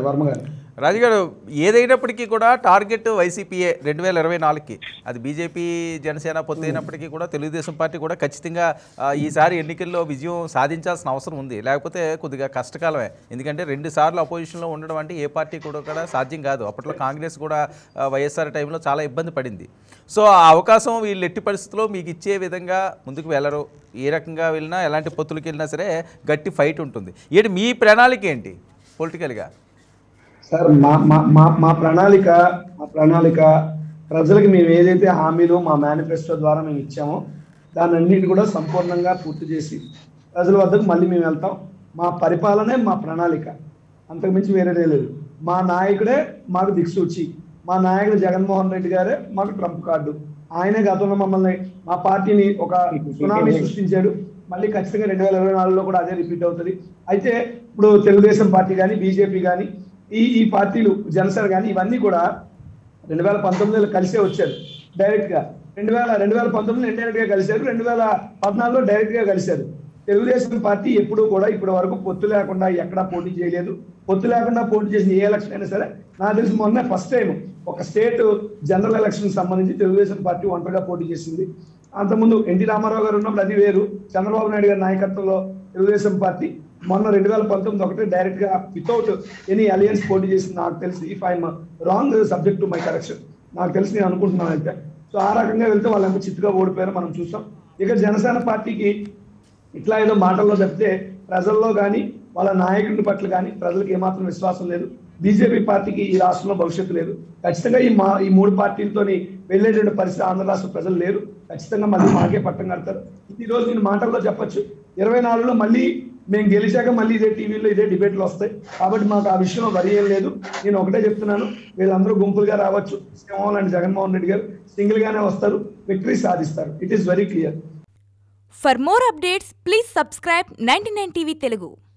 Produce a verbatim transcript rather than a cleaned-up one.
వర్మ గారు. రాజుగారు, ఏదైనప్పటికీ కూడా టార్గెట్ వైసీపీఏ రెండు వేల ఇరవై నాలుగుకి. అది బీజేపీ జనసేన పొత్తు అయినప్పటికీ కూడా తెలుగుదేశం పార్టీ కూడా ఖచ్చితంగా ఈసారి ఎన్నికల్లో విజయం సాధించాల్సిన అవసరం ఉంది, లేకపోతే కొద్దిగా కష్టకాలమే. ఎందుకంటే రెండు సార్లు అపోజిషన్లో ఉండడం అంటే ఏ పార్టీ కూడా కూడా సాధ్యం కాదు. అప్పట్లో కాంగ్రెస్ కూడా వైఎస్ఆర్ టైంలో చాలా ఇబ్బంది పడింది. సో ఆ అవకాశం వీళ్ళు ఎట్టి పరిస్థితుల్లో మీకు ఇచ్చే విధంగా ముందుకు వెళ్ళరు. ఏ రకంగా వెళ్ళినా, ఎలాంటి పొత్తులకి వెళ్ళినా సరే గట్టి ఫైట్ ఉంటుంది. ఏంటి మీ ప్రణాళిక ఏంటి పొలిటికల్గా? సార్ మా మా మా మా ప్రణాళిక మా ప్రణాళిక ప్రజలకు మేము ఏదైతే హామీలు మా మేనిఫెస్టో ద్వారా మేము ఇచ్చామో దాన్ని అన్నింటిని కూడా సంపూర్ణంగా పూర్తి చేసి ప్రజల వద్దకు మళ్ళీ మేము వెళ్తాం. మా పరిపాలనే మా ప్రణాళిక, అంతకుమించి వేరేదే లేదు. మా నాయకుడే మాకు దిక్సూచి. మా నాయకుడు జగన్మోహన్ రెడ్డి గారే మాకు ట్రంప్ కార్డు. ఆయనే గతంలో మమ్మల్ని, మా పార్టీని ఒక సునామీ సృష్టించాడు. మళ్ళీ ఖచ్చితంగా రెండు వేల ఇరవై నాలుగులో కూడా అదే రిపీట్ అవుతుంది. అయితే ఇప్పుడు తెలుగుదేశం పార్టీ కానీ, బీజేపీ కానీ, ఈ ఈ పార్టీలు, జనసేన కానీ, ఇవన్నీ కూడా రెండు వేల పంతొమ్మిదిలో కలిసే వచ్చారు డైరెక్ట్ గా. రెండు వేల రెండు వేల పంతొమ్మిదిలో ఇండైరెక్ట్ గా కలిశారు. రెండు వేల పద్నాలుగులో డైరెక్ట్ గా కలిశారు. తెలుగుదేశం పార్టీ ఎప్పుడు కూడా ఇప్పటి వరకు పొత్తు లేకుండా ఎక్కడా పోటీ చేయలేదు. పొత్తు లేకుండా పోటీ చేసిన ఏ ఎలక్షన్ అయినా సరే నాకు తెలిసి మొన్న ఫస్ట్ టైం ఒక స్టేట్ జనరల్ ఎలక్షన్ సంబంధించి తెలుగుదేశం పార్టీ ఒంటరిగా పోటీ చేసింది. అంతకుముందు ఎన్టీ రామారావు గారు ఉన్నప్పుడు అది వేరు. చంద్రబాబు నాయుడు గారి నాయకత్వంలో తెలుగుదేశం పార్టీ మొన్న రెండు వేల పంతొమ్మిది ఒకటి డైరెక్ట్ గా వితౌట్ ఎనీ అలయన్స్ పోటీ చేసింది నాకు తెలిసి. If I'm wrong, subject to my correction, నాకు తెలిసి నేను అనుకుంటున్నాను అయితే. సో ఆ రకంగా వెళ్తే వాళ్ళు ఎంత చిత్తుగా ఓడిపోయారో మనం చూసాం. ఇక జనసేన పార్టీకి ఇట్లా ఏదో మాటల్లో తప్పితే ప్రజల్లో కానీ, వాళ్ళ నాయకుడి పట్ల కానీ ప్రజలకు ఏమాత్రం విశ్వాసం లేదు. బీజేపీ పార్టీకి ఈ రాష్ట్రంలో భవిష్యత్తు లేదు. ఖచ్చితంగా ఈ మా ఈ మూడు పార్టీలతోని వెళ్ళేటువంటి పరిస్థితి ఆంధ్ర రాష్ట్ర ప్రజలు లేరు. ఖచ్చితంగా మళ్ళీ మాకే పట్టం కడతారు. ఈ రోజు నేను మాటల్లో చెప్పొచ్చు, ఇరవై నాలుగులో మళ్ళీ మేము గెలిచాక మళ్ళీ ఇదే టీవీలో ఇదే డిబేట్లు వస్తాయి. కాబట్టి మాకు ఆ విషయంలో వరి ఏం లేదు. నేను ఒకటే చెప్తున్నాను, వీళ్ళందరూ గుంపులుగా రావచ్చు. సింహం లాంటి జగన్మోహన్ రెడ్డి గారు సింగిల్ గానే వస్తారు, విక్టరీ సాధిస్తారు. It is very clear. For more updates please subscribe ninety nine TV Telugu.